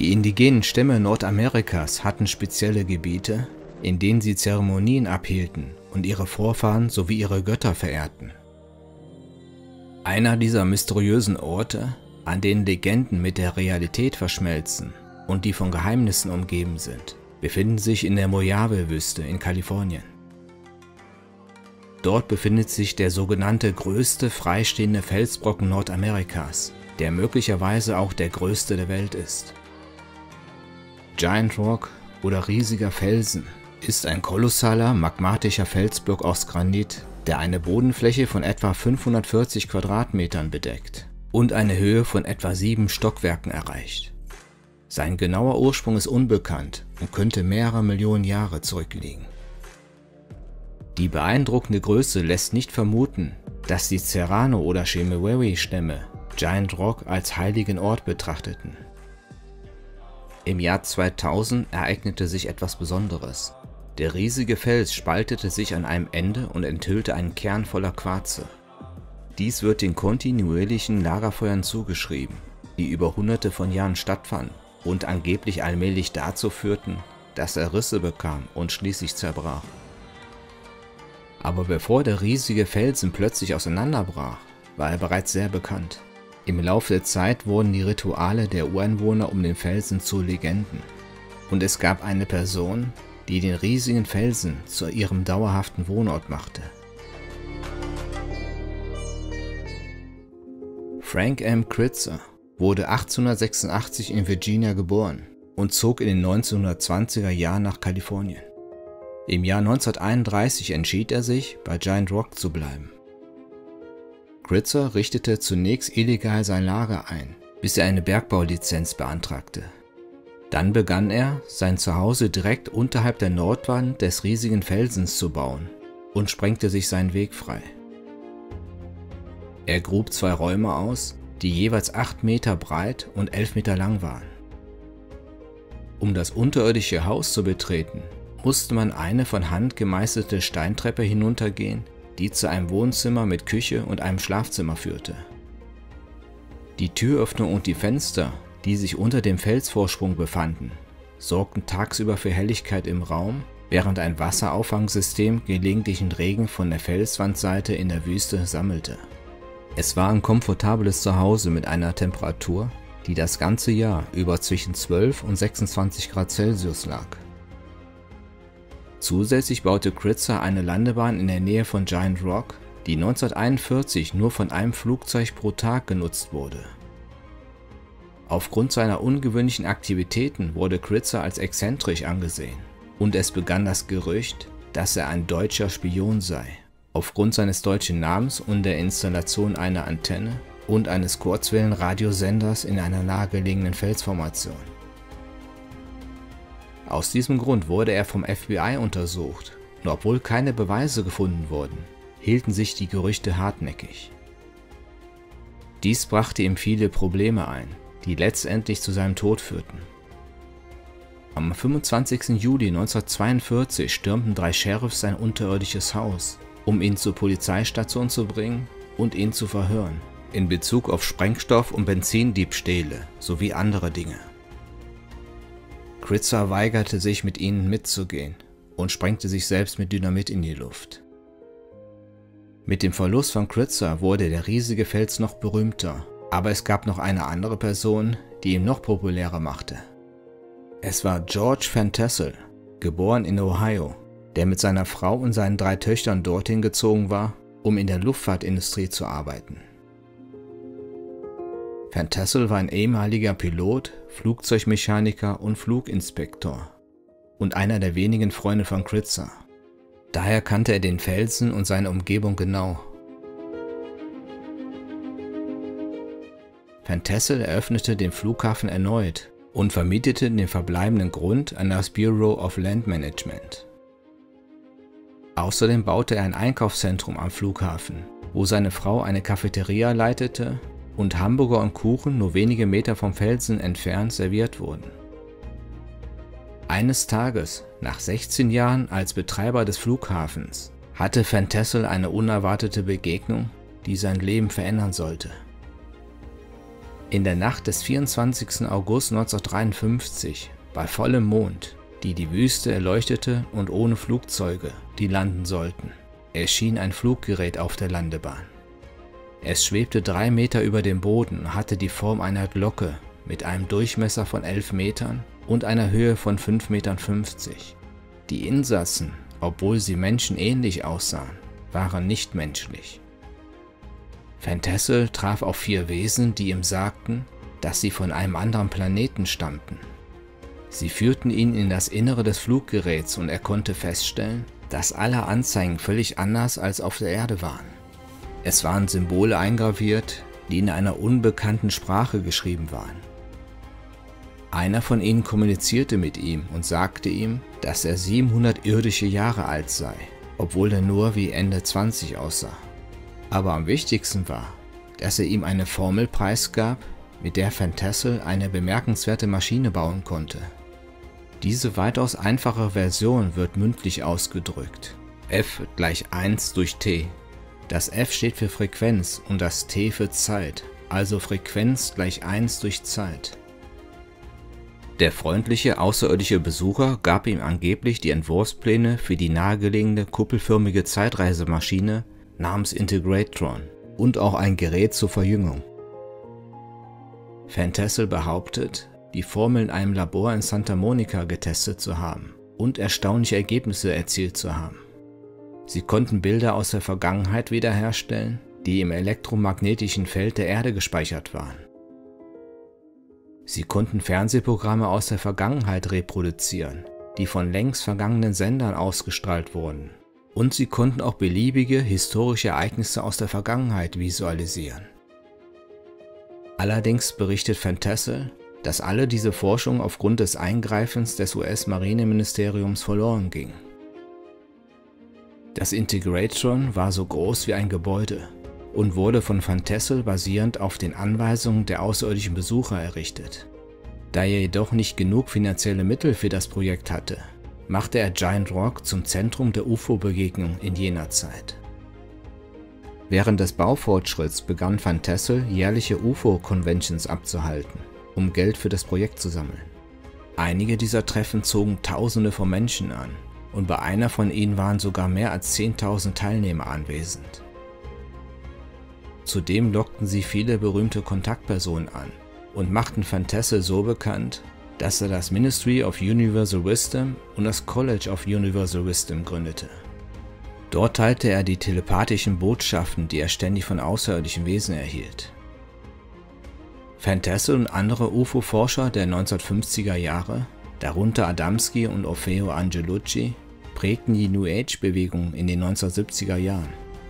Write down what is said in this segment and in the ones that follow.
Die indigenen Stämme Nordamerikas hatten spezielle Gebiete, in denen sie Zeremonien abhielten und ihre Vorfahren sowie ihre Götter verehrten. Einer dieser mysteriösen Orte, an denen Legenden mit der Realität verschmelzen und die von Geheimnissen umgeben sind, befinden sich in der Mojave-Wüste in Kalifornien. Dort befindet sich der sogenannte größte freistehende Felsbrocken Nordamerikas, der möglicherweise auch der größte der Welt ist. Giant Rock oder riesiger Felsen ist ein kolossaler magmatischer Felsblock aus Granit, der eine Bodenfläche von etwa 540 Quadratmetern bedeckt und eine Höhe von etwa 7 Stockwerken erreicht. Sein genauer Ursprung ist unbekannt und könnte mehrere Millionen Jahre zurückliegen. Die beeindruckende Größe lässt nicht vermuten, dass die Serrano- oder Chemaewewi-Stämme Giant Rock als heiligen Ort betrachteten. Im Jahr 2000 ereignete sich etwas Besonderes. Der riesige Fels spaltete sich an einem Ende und enthüllte einen Kern voller Quarze. Dies wird den kontinuierlichen Lagerfeuern zugeschrieben, die über hunderte von Jahren stattfanden und angeblich allmählich dazu führten, dass er Risse bekam und schließlich zerbrach. Aber bevor der riesige Felsen plötzlich auseinanderbrach, war er bereits sehr bekannt. Im Laufe der Zeit wurden die Rituale der Ureinwohner um den Felsen zu Legenden. Und es gab eine Person, die den riesigen Felsen zu ihrem dauerhaften Wohnort machte. Frank M. Critzer wurde 1886 in Virginia geboren und zog in den 1920er Jahren nach Kalifornien. Im Jahr 1931 entschied er sich, bei Giant Rock zu bleiben. Critzer richtete zunächst illegal sein Lager ein, bis er eine Bergbaulizenz beantragte. Dann begann er, sein Zuhause direkt unterhalb der Nordwand des riesigen Felsens zu bauen und sprengte sich seinen Weg frei. Er grub 2 Räume aus, die jeweils 8 Meter breit und 11 Meter lang waren. Um das unterirdische Haus zu betreten, musste man eine von Hand gemeißelte Steintreppe hinuntergehen, die zu einem Wohnzimmer mit Küche und einem Schlafzimmer führte. Die Türöffnung und die Fenster, die sich unter dem Felsvorsprung befanden, sorgten tagsüber für Helligkeit im Raum, während ein Wasserauffangsystem gelegentlichen Regen von der Felswandseite in der Wüste sammelte. Es war ein komfortables Zuhause mit einer Temperatur, die das ganze Jahr über zwischen 12 und 26 Grad Celsius lag. Zusätzlich baute Critzer eine Landebahn in der Nähe von Giant Rock, die 1941 nur von einem Flugzeug pro Tag genutzt wurde. Aufgrund seiner ungewöhnlichen Aktivitäten wurde Critzer als exzentrisch angesehen und es begann das Gerücht, dass er ein deutscher Spion sei, aufgrund seines deutschen Namens und der Installation einer Antenne und eines Kurzwellenradiosenders in einer nahegelegenen Felsformation. Aus diesem Grund wurde er vom FBI untersucht, und obwohl keine Beweise gefunden wurden, hielten sich die Gerüchte hartnäckig. Dies brachte ihm viele Probleme ein, die letztendlich zu seinem Tod führten. Am 25. Juli 1942 stürmten 3 Sheriffs sein unterirdisches Haus, um ihn zur Polizeistation zu bringen und ihn zu verhören, in Bezug auf Sprengstoff- und Benzindiebstähle sowie andere Dinge. Critzer weigerte sich, mit ihnen mitzugehen und sprengte sich selbst mit Dynamit in die Luft. Mit dem Verlust von Critzer wurde der riesige Fels noch berühmter, aber es gab noch eine andere Person, die ihn noch populärer machte. Es war George Van Tassel, geboren in Ohio, der mit seiner Frau und seinen 3 Töchtern dorthin gezogen war, um in der Luftfahrtindustrie zu arbeiten. Van Tassel war ein ehemaliger Pilot, Flugzeugmechaniker und Fluginspektor und einer der wenigen Freunde von Critzer. Daher kannte er den Felsen und seine Umgebung genau. Van Tassel eröffnete den Flughafen erneut und vermietete den verbleibenden Grund an das Bureau of Land Management. Außerdem baute er ein Einkaufszentrum am Flughafen, wo seine Frau eine Cafeteria leitete und Hamburger und Kuchen nur wenige Meter vom Felsen entfernt serviert wurden. Eines Tages, nach 16 Jahren als Betreiber des Flughafens, hatte Van Tassel eine unerwartete Begegnung, die sein Leben verändern sollte. In der Nacht des 24. August 1953, bei vollem Mond, die Wüste erleuchtete und ohne Flugzeuge, die landen sollten, erschien ein Fluggerät auf der Landebahn. Es schwebte 3 Meter über dem Boden und hatte die Form einer Glocke mit einem Durchmesser von 11 Metern und einer Höhe von 5,50 Metern. Die Insassen, obwohl sie menschenähnlich aussahen, waren nicht menschlich. Van Tassel traf auf 4 Wesen, die ihm sagten, dass sie von einem anderen Planeten stammten. Sie führten ihn in das Innere des Fluggeräts und er konnte feststellen, dass alle Anzeigen völlig anders als auf der Erde waren. Es waren Symbole eingraviert, die in einer unbekannten Sprache geschrieben waren. Einer von ihnen kommunizierte mit ihm und sagte ihm, dass er 700 irdische Jahre alt sei, obwohl er nur wie Ende 20 aussah. Aber am wichtigsten war, dass er ihm eine Formel preisgab, mit der Van Tassel eine bemerkenswerte Maschine bauen konnte. Diese weitaus einfache Version wird mündlich ausgedrückt. F gleich 1 durch T. Das F steht für Frequenz und das T für Zeit, also Frequenz gleich 1 durch Zeit. Der freundliche außerirdische Besucher gab ihm angeblich die Entwurfspläne für die nahegelegene kuppelförmige Zeitreisemaschine namens Integratron und auch ein Gerät zur Verjüngung. Van Tassel behauptet, die Formel in einem Labor in Santa Monica getestet zu haben und erstaunliche Ergebnisse erzielt zu haben. Sie konnten Bilder aus der Vergangenheit wiederherstellen, die im elektromagnetischen Feld der Erde gespeichert waren. Sie konnten Fernsehprogramme aus der Vergangenheit reproduzieren, die von längst vergangenen Sendern ausgestrahlt wurden. Und sie konnten auch beliebige historische Ereignisse aus der Vergangenheit visualisieren. Allerdings berichtet Van Tassel, dass alle diese Forschung aufgrund des Eingreifens des US-Marineministeriums verloren ging. Das Integratron war so groß wie ein Gebäude und wurde von Van Tassel basierend auf den Anweisungen der außerirdischen Besucher errichtet. Da er jedoch nicht genug finanzielle Mittel für das Projekt hatte, machte er Giant Rock zum Zentrum der UFO-Begegnung in jener Zeit. Während des Baufortschritts begann Van Tassel jährliche UFO-Conventions abzuhalten, um Geld für das Projekt zu sammeln. Einige dieser Treffen zogen Tausende von Menschen an und bei einer von ihnen waren sogar mehr als 10.000 Teilnehmer anwesend. Zudem lockten sie viele berühmte Kontaktpersonen an und machten Van Tassel so bekannt, dass er das Ministry of Universal Wisdom und das College of Universal Wisdom gründete. Dort teilte er die telepathischen Botschaften, die er ständig von außerirdischen Wesen erhielt. Van Tassel und andere UFO-Forscher der 1950er Jahre, darunter Adamski und Orfeo Angelucci, prägten die New Age-Bewegung in den 1970er Jahren.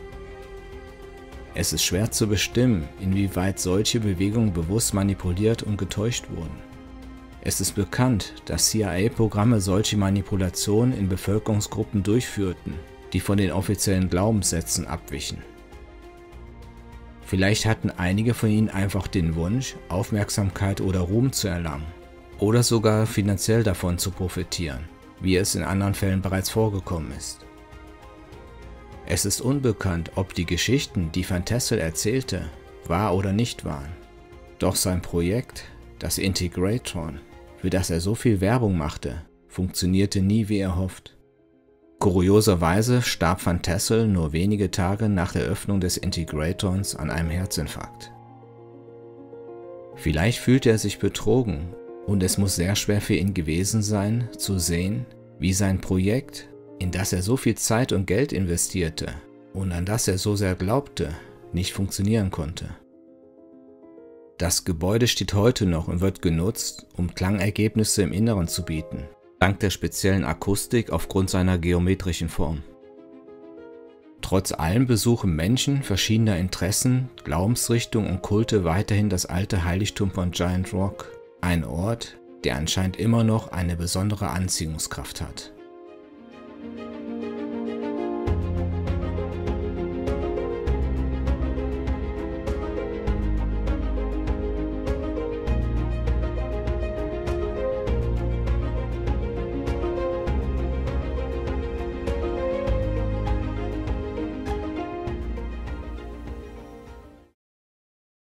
Es ist schwer zu bestimmen, inwieweit solche Bewegungen bewusst manipuliert und getäuscht wurden. Es ist bekannt, dass CIA-Programme solche Manipulationen in Bevölkerungsgruppen durchführten, die von den offiziellen Glaubenssätzen abwichen. Vielleicht hatten einige von ihnen einfach den Wunsch, Aufmerksamkeit oder Ruhm zu erlangen oder sogar finanziell davon zu profitieren, wie es in anderen Fällen bereits vorgekommen ist. Es ist unbekannt, ob die Geschichten, die Van Tassel erzählte, wahr oder nicht waren. Doch sein Projekt, das Integratron, für das er so viel Werbung machte, funktionierte nie wie erhofft. Kurioserweise starb Van Tassel nur wenige Tage nach der Öffnung des Integratrons an einem Herzinfarkt. Vielleicht fühlte er sich betrogen und es muss sehr schwer für ihn gewesen sein, zu sehen, wie sein Projekt, in das er so viel Zeit und Geld investierte und an das er so sehr glaubte, nicht funktionieren konnte. Das Gebäude steht heute noch und wird genutzt, um Klangergebnisse im Inneren zu bieten, dank der speziellen Akustik aufgrund seiner geometrischen Form. Trotz allem besuchen Menschen verschiedener Interessen, Glaubensrichtungen und Kulte weiterhin das alte Heiligtum von Giant Rock, ein Ort, der anscheinend immer noch eine besondere Anziehungskraft hat.